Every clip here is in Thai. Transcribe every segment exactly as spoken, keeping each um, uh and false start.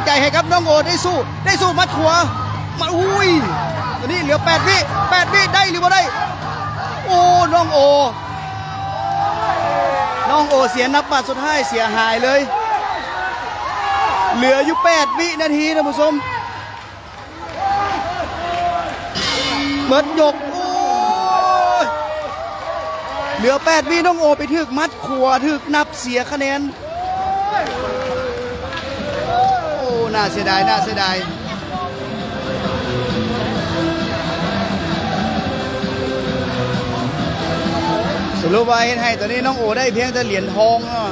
ใจให้ครับน้องโอได้สู้ได้สู้มัดขวามาอุ้ยตอนนี้เหลือแปดวิแปดวิได้หรือไม่ได้โอ้น้องโอน้องโอเสียนับบัตรสุดท้ายเสียหายเลยเหลืออยู่แปดวินาทีนะผู้ชมเบิดยกโอ้เหลือแปดวิน้องโอไปถึกมัดขวาถึกนับเสียคะแนนโอ้น่าเสียดายน่าเสียดายสรุปว่าเห็นให้ตอนนี้น้องโอได้เพียงแต่เหรียญทองเนาะ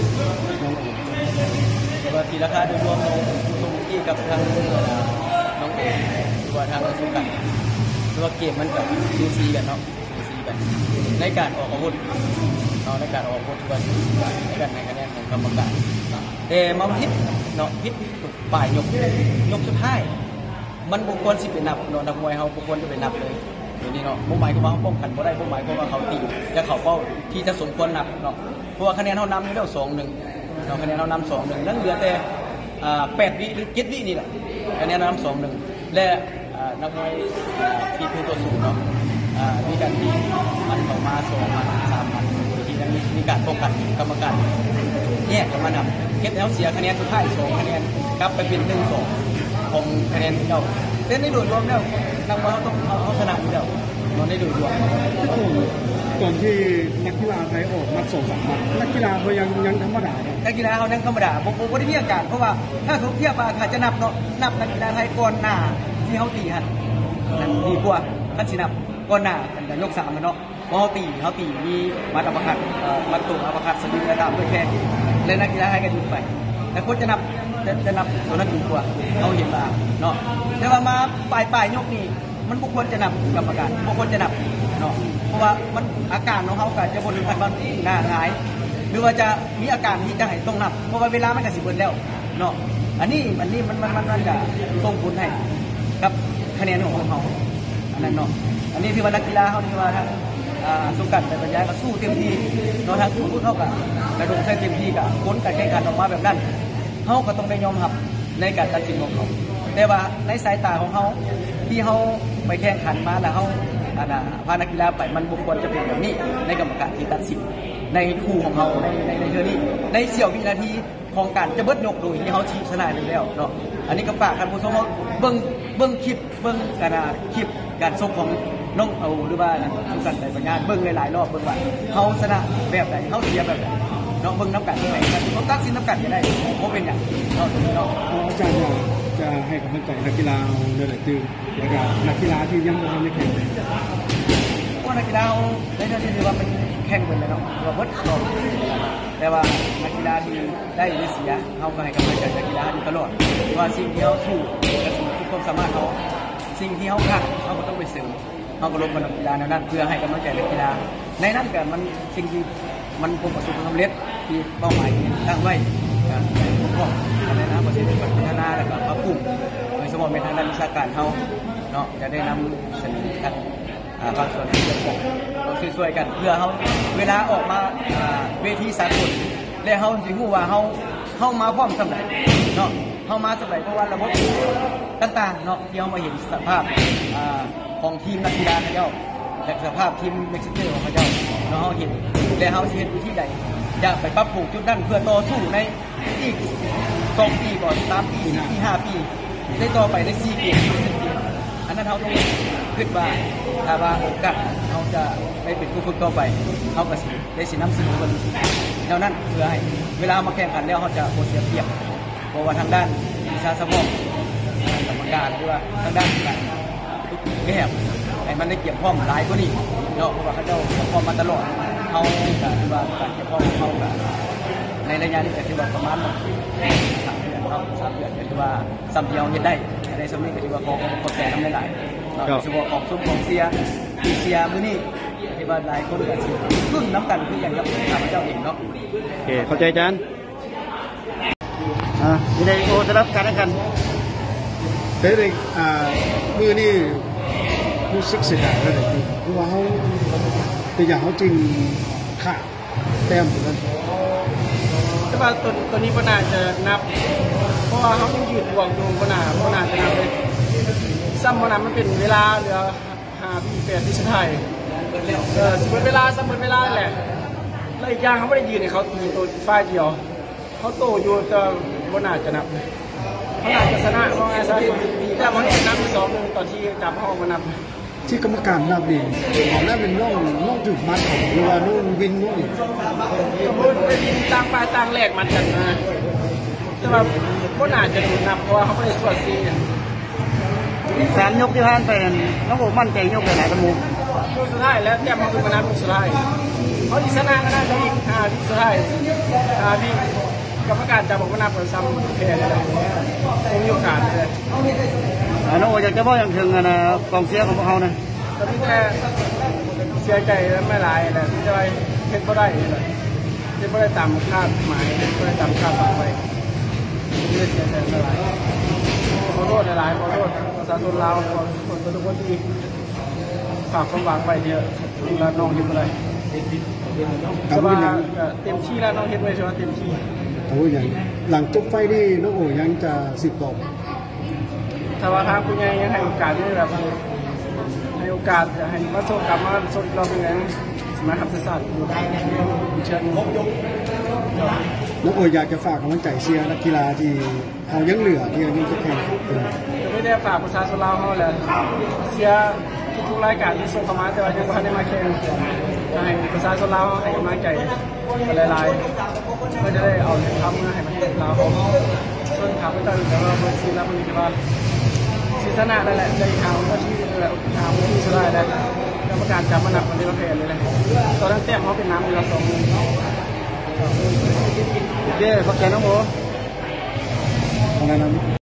ว่าทีราคาโดยรวมเราส่งที่กับทางน้องเอว่าทางสุกันว่าเกมมันกับซูซีกันเนาะซูซีกันในการออกอาวุธเนาะในการออกอาวุธกันในการในคะแนนของกรรมการแต่มาพิษเนาะพิษป่ายยกยกสุดท้ายมันบุคคลสิเป็นนับเนาะนักมวยเขาบุคคลจะเป็นนับเลยเดี๋ยวนี้เนาะมุ่งหมายก็ว่าเขาป้องกันบ่ได้มุ่งหมายก็ว่าเขาตีและเขาเป้าที่จะสมควรนับเนาะเพราะว่าคะแนนเขานำอยู่แล้วสองหนึ่งเราคะแนนเรานำสองหนึ่งนั่นเหลือแต่แปดวิหรือเจ็ดวินี่แหละคะแนนเรานำสองหนึ่งและนักมวยที่ผู้ตัวสูงเนาะมีการที่มันออกมาสองมันสามมันที่นั้นมีการป้องกันกรรมการเนี่ยจะมานำเก็บแล้วเสียคะแนนสุดท้ายสองคะแนนกลับไปเป็นหนึ่งสองของคะแนนเราเล่นในโดยรวมแล้วนักมวยเขาต้องเอาชนะอยู่แล้วเราได้โดยรวมก่อนที่นักกีฬาไทยออกมาส่งสามนัดนักกีฬาเขายังยังธรรมดานักกีฬาเขายังธรรมดาผมผมไม่ได้มีอาการเพราะว่าถ้าเขาเทียบว่าอาจจะนับเนาะนับนักกีฬาไทยก่อนหน้าที่เขาตีหันนั่นดีกว่าท่านสินับก่อนหน้าแต่ยกสามเนาะเพราะเขาตีเขาตีมีมัดอัปคัดมัดตุ่มอัปคัดสะดือระดับด้วยแค่และนักกีฬาไทยก็ดีไปแต่คนจะนับจะนับตัวนั้นดีกว่าเขาเห็นว่าเนาะแต่ว่ามาปลายปลายยกนี้มันบุคคลจะนับกรรมการบุคคลจะนับเนาะเพราะว่ามันอาการของเขาการจะบนพันบันหน้าหายหรือว่าจะมีอาการที่จะให้ต้องนับเพราะว่าเวลามันก็สิบเบิดแล้วเนาะอันนี้อันนี้มันมันมันมันจะส่งผลให้กับคะแนนของเขาอันนั้นเนาะอันนี้ที่ว่านักกีฬาเขาที่ว่าทางสุกัดแต่ปัญญาก็สู้เต็มที่เนาะทางผู้เข้ากับกระดูกเต็มที่กับผลการแข่งขันออกมาแบบนั้นเขาก็ต้องได้ยอมรับในการตัดสินของเขาแต่ว่าในสายตาของเขาที่เขาไปแข่งขันมาแล้วเขาพานักกีฬาไปมันบุคคลจะเป็นแบบนี้ในกรรมการที่ตัดสินในคู่ของเขาในในในเทอร์นี้ในเสี้ยววินาทีของการจะเบิดยกโดยที่เขาชี้ชนะไปแล้วเนาะอันนี้ก็ฝากท่านผู้ชมเบิ้งเบิ้งคลิปเบิ้งการคลิปการส่งของน้องเอาหรือว่าทุกการแต่ปัญญาเบิ้งหลายๆรอบเบิ้งว่าเขาชนะแบบไหนเขาเสียแบบไหนน้องเบิ้งน้ำกันที่ไหนเขาตัดสินน้ำกันจะได้เพราะเป็นอย่างเนาะเนาะอาจารย์จะให้กำลังใจนักกีฬาในหลายทีแล้วก็นักกีฬาที่ยังไม่ทำได้แข่งเพราะนักกีฬาในเรื่องที่ว่ามันแข่งเป็นเลยเนาะว่าเบิดรอบแต่ว่านักกีฬาที่ได้หรือเสียเขาก็ให้กำลังใจนักกีฬาอยู่ตลอดว่าสิ่งที่เขาสู้กระสุนทุกความสามารถเขาสิ่งที่เขาขาดเขาก็ต้องไปเสริมเขาก็ลงมานักกีฬาในนั้นเพื่อให้กำลังใจนักกีฬาในนั้นก็มันสิ่งที่มันประสบความสำเร็จที่เป้าหมายตั้งไว้การปกครองอะไรนะประเทศพัฒนาแล้วก็ปรับปรุงโดยเฉพาะในทางด้านวิชาการเขาเนาะจะได้นำเสนอกันบางส่วนที่จะปกเราช่วยๆกันเพื่อเขาเวลาออกมาเวทีสากลและเขาสิรู้ว่าเขาเข้ามาพร้อมสำเร็จเนาะเข้ามาสำเร็จเพราะว่าระบบต่างๆเนาะที่เขามาเห็นสภาพของทีมนักกีฬาเขาเจ้าและสภาพทีมเม็กซิโกของเขาเจ้าเนาะเขาเห็นและเขาเห็นวิธีใดอยากไปปรับปรุงจุดนั้นเพื่อต่อสู้ในอีกสองปีก่อนสามปีที่ห้าปีได้ต่อไปในสี่เกมอันนั้นเขาต้องคิดว่าถ้าว่าโอกาสเขาจะได้เป็นผู้ฝึกต่อไปเขาก็ได้สิน้ำสิ่งกันแล้วนั้นเพื่อให้เวลามาแข่งขันแล้วเขาจะโคเสียเปรียบเพราะว่าทางด้านวิชาสมองกรรมการหรือว่าทางด้านการแก้ให้มันได้เกี่ยวข้องหลายกว่านี้เนาะเพราะว่าเขาเจ้าเกี่ยวข้องมาตลอดเขาการที่ว่าการเกี่ยวข้องเขาในระยะนี้ก็คือว่าประมาณสามเดือนเขาสามเดือนก็คือว่าซ้ำเดียวเห็นได้ในสมัยก็คือว่าเขาเขาแก่น้ำไม่ไหลโดยเฉพาะของซุ้มของเสียที่เสียมื้อนี้ที่ว่าหลายคนก็รุ่นน้ำกันคือกันกับข้าพเจ้าเองเนาะโอเคเข้าใจอาจารย์อ่าวิดีโอจะรับการแข่งขันเด็กอ่ามือนี่ผู้ศึกษาอะไรที่เพราะว่าเขาตัวอย่างเขาจริงขาดแต้มเหมือนกันแต่ว่าตัวตัวนี้ก็น่าจะนับเพราะว่าเขายังยืดบวกอยู่ขนาดขนาดจะนำเลยซ้ำขนาดมันเป็นเวลาเหลือห้าปีแปดที่สุดท้ายเออสมมติเวลาสมมติเวลาแหละแล้วอีกอย่างเขาไม่ได้ยืนในเขามีตัวฝ่ายเดียวเขาโตอยู่แต่บนอาจจะนับเขาอาจจะชนะเพราะไงซะแต่มันนับสองหนึ่งต่อที่จับห้องมานับที่กรรมการนับนี่ของนั่นเป็นน้องน้องจุดมัดของหรือว่าน้องวินน้องอีกสมมติไปดินต่างฝ่ายต่างแลกมันกันนะแต่ว่าบนอาจจะถูกนับเพราะว่าเขาไม่ได้สวดซีสามยกที่ผ่านไปน้องโอมั่นใจยกเลยหลายตะมูยกสุดท้ายแล้วแต้มเขาคือมานับยกสุดท้ายเขาอีกชนะก็น่าจะอีกห้าที่สุดท้ายห้าที่กรรมการจะบอกว่านับเป็นซ้ำแพ้เลยผมมีโอกาสเลยน้องโออยากจะบอกอย่างถึงนะกองเชียร์ของพวกเขานะตอนนี้แค่เสียใจแล้วไม่ร้ายแต่ที่จะไปเพ็ดก็ได้เลยที่ไม่ได้ตามคาดหมายไม่ได้ตามคาดหวังไว้ไม่ได้เสียใจไม่ร้ายขอโทษหลายๆขอโทษประชาชนลาวขอโทษทุกคนที่ฝากความหวังไว้เยอะแล้วน้องเห็นอะไรสบายเต็มที่แล้วน้องเห็นไว้ใช่ไหมเต็มที่แต่ว่าอย่างหลังจบไฟนี่น้องโอยังจะสิบต่อถ้าว่าทางคุณยายยังให้โอกาสด้วยแบบให้โอกาสจะให้มาส่งกลับมาส่งเราเป็นไงสมัยขับศาสตร์อยู่ได้เชิญงบยกน้องโออยากจะฝากกำลังใจเชียร์นักกีฬาที่เขายังเหลือที่ยังจะแข่งจะไม่ได้ฝากประชาชนเราเขาเลยเชียร์ทุกรายการที่ส่งเข้ามาแต่ว่ายังไม่ได้มาแข่งให้ประชาชนเราให้กำลังใจหลายๆก็จะได้เอาทำให้ประเทศเราส่วนข่าวไม่ต้องแต่ว่าบริษัทแล้วมันมีว่าซีซั่นหน้าได้แหละได้ข่าวว่าที่แบบข่าวที่สุดท้ายแล้วกรรมการจับมาหนักคนที่ประเภทเลยเลยตอนนั้นแต้มเขาเป็นน้ำอยู่ละสองเย้ขอบใจน้องโออะไรนะ